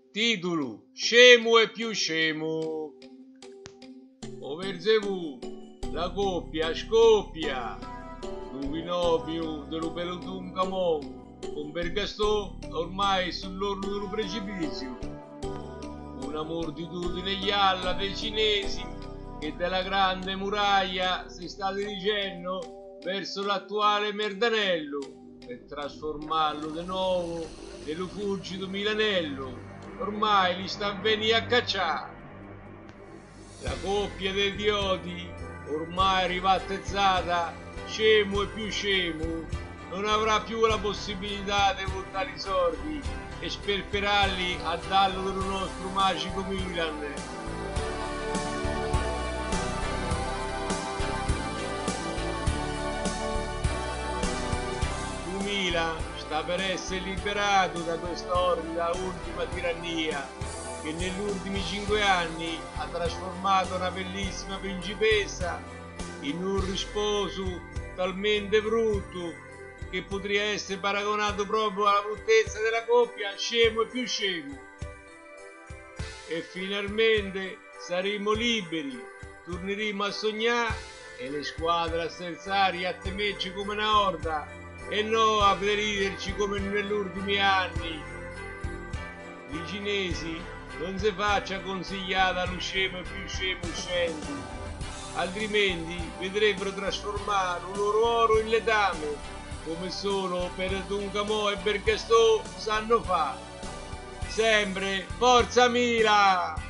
Titolo: Scemo e più scemo. O Verzevù, la coppia scoppia. Luvinovio dello Peloton Camon, con Bergastò ormai sull'orlo del precipizio. Una moltitudine gialla dei cinesi che dalla grande muraglia si sta dirigendo verso l'attuale Merdanello per trasformarlo di nuovo nello fulgido Milanello. Ormai li sta venendo a cacciare. La coppia dei idioti, ormai ribattezzata Scemo e più scemo, non avrà più la possibilità di votare i soldi e sperperarli a dallo del nostro magico Milan. 2000 sta per essere liberato da questa orrida ultima tirannia che negli ultimi 5 anni ha trasformato una bellissima principessa in un risposo talmente brutto che potrebbe essere paragonato proprio alla bruttezza della coppia Scemo e più scemo. E finalmente saremo liberi, torneremo a sognare e le squadre a sterzare a temerci come una orda e no a deriderci come negli ultimi anni. I cinesi non si faccia consigliare allo scemo e più scemo uscenti, altrimenti vedrebbero trasformare un loro oro in letame, come solo Peloton Camon e Bergastò sanno fare. Sempre Forza Milan!